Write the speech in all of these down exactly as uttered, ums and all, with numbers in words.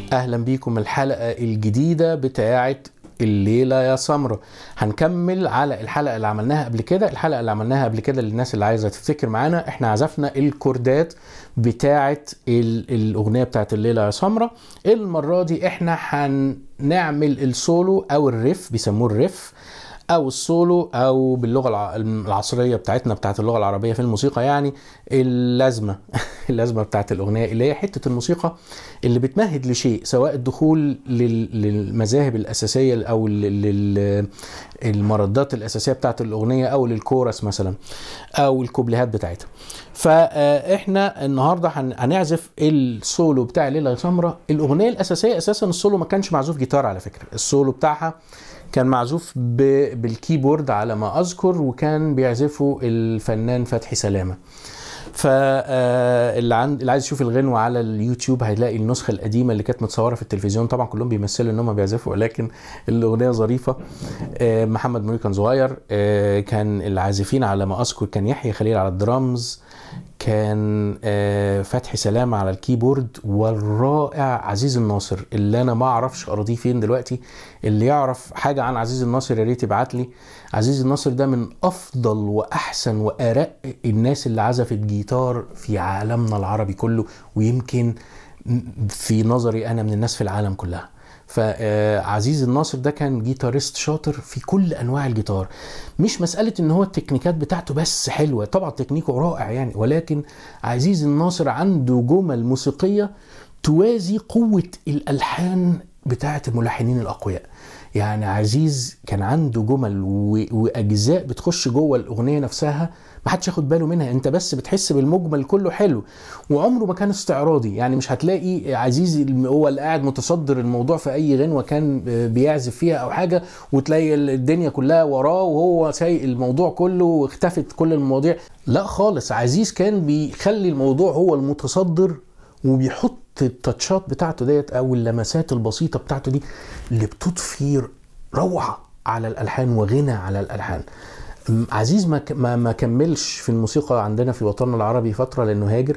اهلا بيكم الحلقة الجديدة بتاعة الليلة يا سمرة. هنكمل على الحلقة اللي عملناها قبل كده. الحلقة اللي عملناها قبل كده للناس اللي عايزة تفتكر معانا، احنا عزفنا الكوردات بتاعة الاغنية بتاعة الليلة يا سمرة. المرة دي احنا هنعمل السولو او الريف، بيسموه الريف او السولو او باللغه العصريه بتاعتنا بتاعت اللغه العربيه في الموسيقى، يعني اللازمه اللازمه بتاعت الاغنيه، اللي هي حته الموسيقى اللي بتمهد لشيء، سواء الدخول للمذاهب الاساسيه او للمردات الاساسيه بتاعت الاغنيه او للكورس مثلا او الكوبليهات بتاعتها. فاحنا النهارده هنعزف السولو بتاع ليلة سمرة. الاغنيه الاساسيه اساسا السولو ما كانش معزوف جيتار على فكره، السولو بتاعها كان معزوف بالكيبورد على ما اذكر، وكان بيعزفه الفنان فتحي سلامه. فاللي عند اللي عايز يشوف الغنوه على اليوتيوب هيلاقي النسخه القديمه اللي كانت متصوره في التلفزيون. طبعا كلهم بيمثلوا ان هم بيعزفوا، ولكن الاغنيه ظريفه. محمد منير كان صغير، كان العازفين على ما اذكر كان يحيى خليل على الدرامز، كان فتحي سلامه على الكيبورد، والرائع عزيز الناصر اللي انا ما اعرفش اراضيه فين دلوقتي. اللي يعرف حاجه عن عزيز الناصر يا ريت يبعت لي. عزيز الناصر ده من افضل واحسن وارق الناس اللي عزفت جيتار في عالمنا العربي كله، ويمكن في نظري انا من الناس في العالم كلها. فعزيز الناصر ده كان جيتاريست شاطر في كل انواع الجيتار. مش مساله ان هو التكنيكات بتاعته بس حلوه، طبعا تكنيكه رائع يعني، ولكن عزيز الناصر عنده جمل موسيقيه توازي قوه الالحان بتاعه الملحنين الاقوياء. يعني عزيز كان عنده جمل واجزاء بتخش جوه الاغنيه نفسها ما حدش ياخد باله منها، انت بس بتحس بالمجمل كله حلو، وعمره ما كان استعراضي. يعني مش هتلاقي عزيز هو اللي قاعد متصدر الموضوع في اي غنوه كان بيعزف فيها او حاجه، وتلاقي الدنيا كلها وراه وهو سايق الموضوع كله واختفت كل المواضيع. لا خالص، عزيز كان بيخلي الموضوع هو المتصدر، وبيحط التاتشات بتاعته ديت او اللمسات البسيطه بتاعته دي اللي بتضفي روعه على الالحان وغنى على الالحان. عزيز ما ما كملش في الموسيقى عندنا في وطننا العربي فتره لانه هاجر.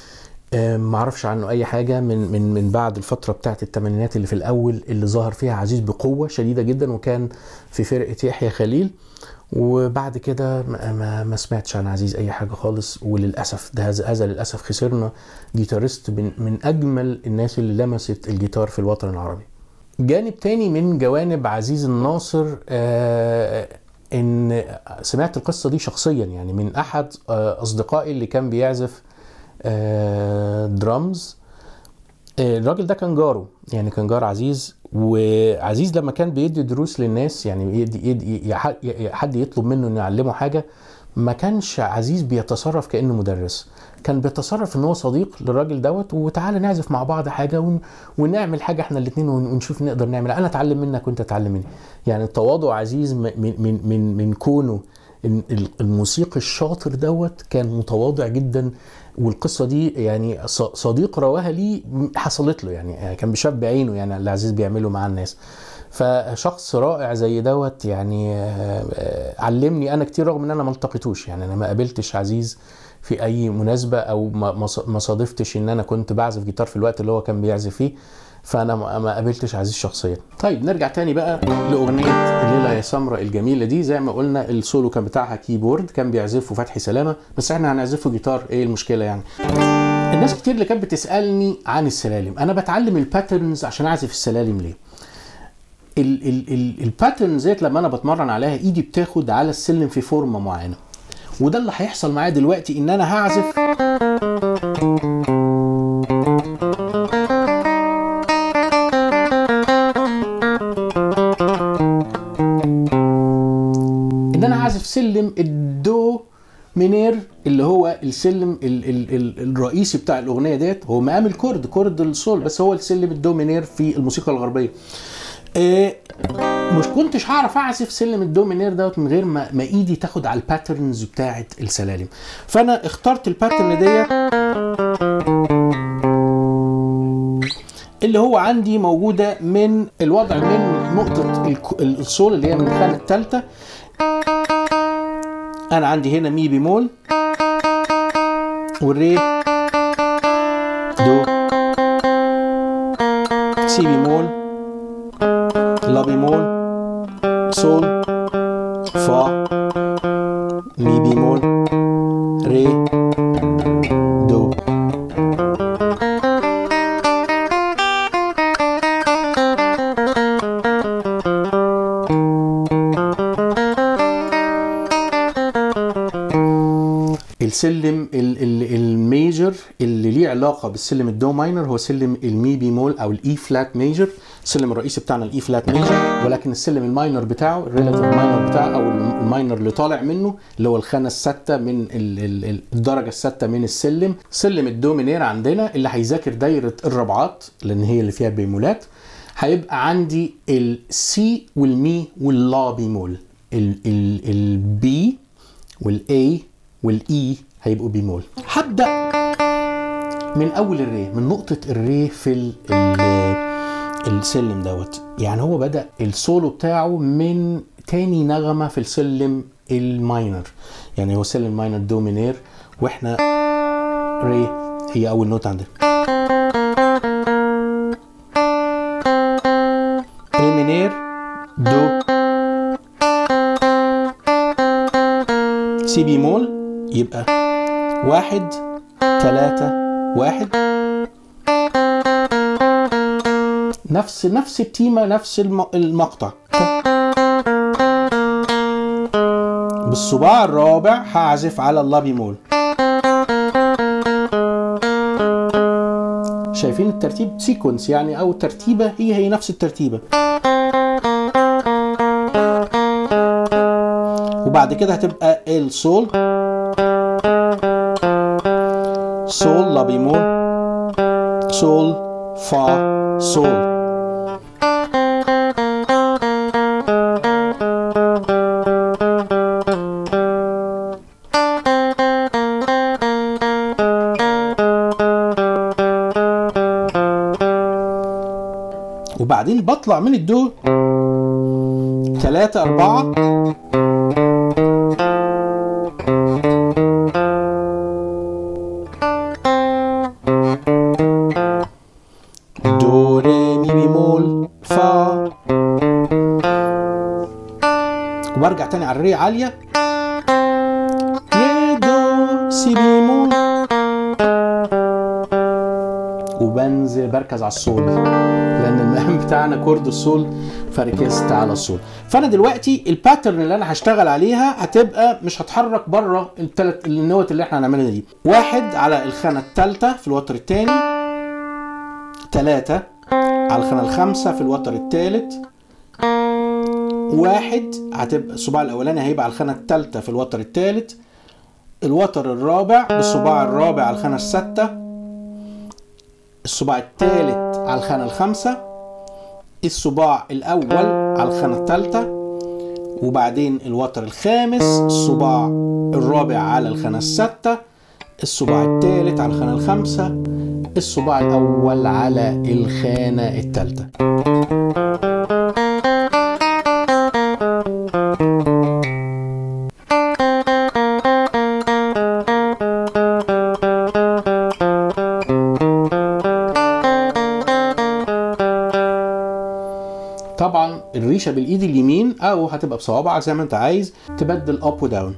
ما اعرفش عنه اي حاجه من من من بعد الفتره بتاعت الثمانينات اللي في الاول اللي ظهر فيها عزيز بقوه شديده جدا، وكان في فرقه يحيى خليل. وبعد كده ما, ما سمعتش عن عزيز اي حاجه خالص، وللاسف ده هذا للاسف خسرنا جيتاريست من, من اجمل الناس اللي لمست الجيتار في الوطن العربي. جانب تاني من جوانب عزيز الناصر، آه ان سمعت القصه دي شخصيا يعني من احد آه اصدقائي اللي كان بيعزف آه درامز. آه الراجل ده كان جاره، يعني كان جار عزيز. وعزيز لما كان بيدي دروس للناس، يعني يدي يدي حد يطلب منه انه يعلمه حاجه، ما كانش عزيز بيتصرف كانه مدرس، كان بيتصرف ان هو صديق للراجل دوت، وتعالى نعزف مع بعض حاجه ون... ونعمل حاجه احنا الاثنين ونشوف نقدر نعمل، انا اتعلم منك وانت تتعلم مني. يعني التواضع عزيز من من من من كونه الموسيقي الشاطر دوت كان متواضع جدا. والقصه دي يعني صديق رواها لي حصلت له، يعني كان بيشاف بعينه يعني اللي عزيز بيعمله مع الناس. فشخص رائع زي دوت يعني علمني انا كتير، رغم ان انا ما التقيتوش. يعني انا ما قابلتش عزيز في اي مناسبه، او ما صادفتش ان انا كنت بعزف جيتار في الوقت اللي هو كان بيعزف فيه، فانا ما قابلتش عزيز شخصيا. طيب نرجع تاني بقى لاغنيه الليله يا سمرة الجميله دي. زي ما قلنا السولو كان بتاعها كيبورد، كان بيعزفه فتحي سلامه، بس احنا هنعزفه جيتار، ايه المشكله يعني؟ الناس كتير اللي كانت بتسالني عن السلالم، انا بتعلم الباترنز عشان اعزف السلالم ليه؟ الباترنز ديت لما انا بتمرن عليها ايدي بتاخد على السلم في فورمه معينه، وده اللي هيحصل معايا دلوقتي، ان انا هعزف ان انا هعزف سلم الدو مينير، اللي هو السلم ال ال ال الرئيسي بتاع الاغنيه ديت، هو مقام الكورد كورد السول، بس هو السلم الدو مينير في الموسيقى الغربيه. إيه مش كنتش هعرف اعزف سلم الدو مينير دوت من غير ما, ما ايدي تاخد على الباترنز بتاعه السلالم. فانا اخترت الباترن ديت اللي هو عندي موجوده من الوضع من نقطه السول اللي هي من الخانه الثالثه. انا عندي هنا مي بيمول والري دو سي بيمول، لا بيمول، سول، فا، مي بيمول، ري، دو. السلم الميجر اللي ليه علاقه بالسلم الدو ماينر هو سلم المي بيمول او الاي فلات ميجر. السلم الرئيسي بتاعنا الاي فلات ميجر، ولكن السلم الماينر بتاعه الريلاتيف ماينر بتاعه او الماينر اللي طالع منه اللي هو الخانه السادسه من الدرجه السادسه من السلم. سلم الدومينير عندنا اللي هيذاكر دايره الربعات لان هي اللي فيها بيمولات، هيبقى عندي السي والمي واللا بيمول. البي والاي والاي هيبقوا بيمول. هبدا من اول الري، من نقطه الري في السلم دوت. يعني هو بدا السولو بتاعه من تاني نغمه في السلم الماينر، يعني هو سلم ماينر دومينير واحنا ري هي اول نوت عندنا. ري مينير، دو، سي بيمول، يبقى واحد تلاتة واحد. نفس نفس التيمة، نفس المقطع. بالصباع الرابع هعزف على اللا بيمول. شايفين الترتيب سيكونس يعني او ترتيبة هي هي نفس الترتيبة. وبعد كده هتبقى السول، سول، لا بيمول، سول، فا، سول. وبعدين بطلع من الدو تلاتة أربعة، دو ري مي بيمول فا، وبرجع تاني على الري عالية، ري دو سي بيمول، وبنزل بركز على السول لان المقام بتاعنا كورد السول فركزت على السول. فانا دلوقتي الباترن اللي انا هشتغل عليها هتبقى مش هتحرك بره الثلاث النوت اللي احنا هنعملها دي. واحد على الخانه الثالثه في الوتر الثاني، ثلاثة على الخانه الخامسه في الوتر الثالث، واحد هتبقى الصباع الاولاني هيبقى على الخانه الثالثه في الوتر الثالث، الوتر الرابع بالصباع الرابع على الخانه السادسه، الصباع الثالث على الخانة الخامسة، الصباع الأول على الخانة الثالثة، وبعدين الوتر الخامس، الصباع الرابع على الخانة السادسة، الصباع الثالث على الخانة الخامسة، الصباع الأول على الخانة الثالثة. طبعا الريشه بالايد اليمين او هتبقى بصوابعك زي ما انت عايز تبدل اب وداون.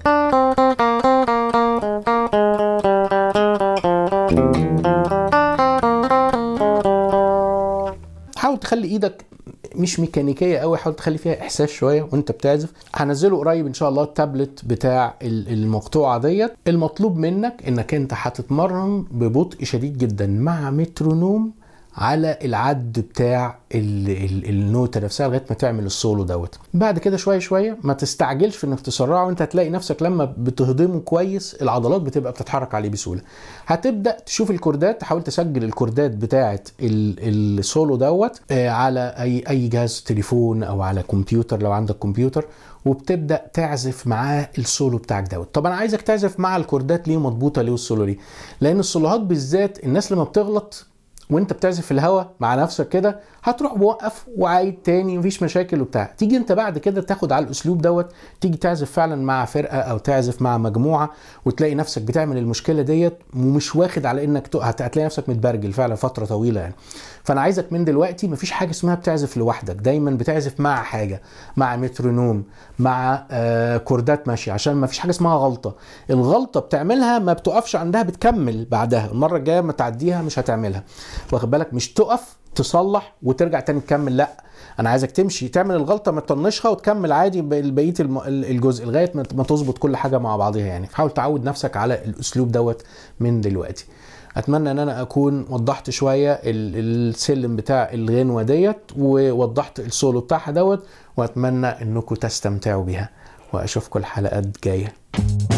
حاول تخلي ايدك مش ميكانيكيه قوي، حاول تخلي فيها احساس شويه وانت بتعزف. هنزله قريب ان شاء الله التابلت بتاع المقطوعه ديت. المطلوب منك انك انت هتتمرن ببطء شديد جدا مع مترونوم على العد بتاع ال ال النوتة نفسها لغايه ما تعمل السولو دوت. بعد كده شويه شويه، ما تستعجلش في انك تسرعه، وانت هتلاقي نفسك لما بتهضمه كويس العضلات بتبقى بتتحرك عليه بسهوله. هتبدا تشوف الكوردات، تحاول تسجل الكوردات بتاعه السولو دوت على اي اي جهاز تليفون او على كمبيوتر لو عندك كمبيوتر، وبتبدا تعزف معاه السولو بتاعك دوت. طب انا عايزك تعزف مع الكوردات ليه مضبوطه ليه والسولو ليه؟ لان السولوهات بالذات الناس لما بتغلط وانت بتعزف في الهوا مع نفسك كده هتروح موقف وعايد تاني مفيش مشاكل وبتاع. تيجي انت بعد كده تاخد على الاسلوب دوت، تيجي تعزف فعلا مع فرقه او تعزف مع مجموعه وتلاقي نفسك بتعمل المشكله ديت ومش واخد على انك تق... هتلاقي نفسك متبرجل فعلا فتره طويله يعني. فانا عايزك من دلوقتي مفيش حاجه اسمها بتعزف لوحدك، دايما بتعزف مع حاجه، مع مترونوم، مع آه كوردات ماشيه، عشان مفيش حاجه اسمها غلطه. الغلطه بتعملها ما بتقفش عندها، بتكمل بعدها، المره الجايه ما تعديها مش هتعملها، واخد بالك؟ مش تقف تصلح وترجع تاني تكمل، لا انا عايزك تمشي تعمل الغلطه ما تطنشها وتكمل عادي بقيه الجزء لغايه ما تظبط كل حاجه مع بعضها يعني. حاول تعود نفسك على الاسلوب دوت من دلوقتي. اتمنى ان انا اكون وضحت شويه السلم بتاع الغنوه ديت ووضحت السولو بتاعها دوت، واتمنى انكم تستمتعوا بيها، واشوفكم الحلقات جايه.